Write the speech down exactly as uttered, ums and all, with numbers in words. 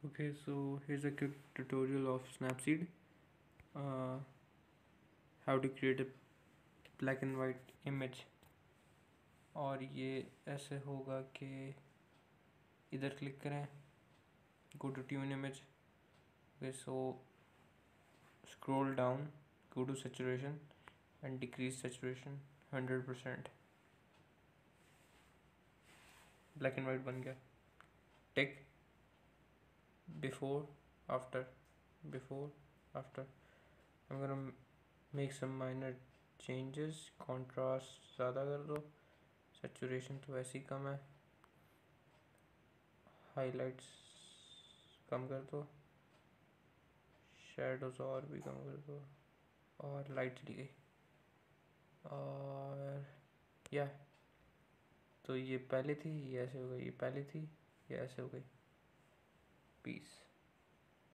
Okay, so here's a quick tutorial of Snapseed. Uh, how to create a black and white image. और ये ऐसे होगा कि इधर क्लिक करें, go to tune image. Okay, so scroll down, go to saturation and decrease saturation one hundred percent. Black and white बन गया. Tick. Before, after, before, after. I'm gonna make some minor changes. Contrast ज़्यादा कर दो, saturation तो वैसे ही कम है, highlights कम कर दो, shadows और भी कम कर दो, और light चली गई. और या तो ये पहले थी, ये ऐसे हो गई, ये पहले थी, ये ऐसे हो गई. पीस.